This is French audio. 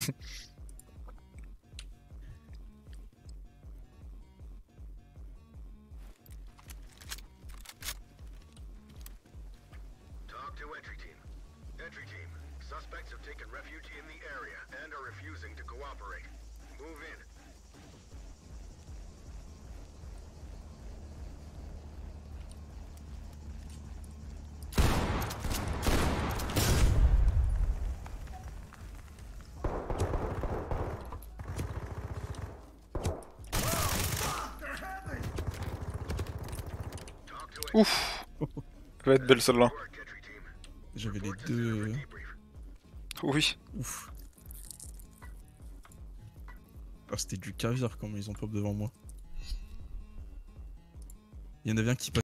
Ouf. Ça va être belle celle-là. J'avais les deux... Oui. Ouf. Ah, c'était du caviar comme ils ont pop devant moi. Il y en avait un qui